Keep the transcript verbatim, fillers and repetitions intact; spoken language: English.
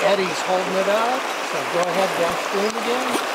Eddie's holding it up, so go ahead, dash boom again.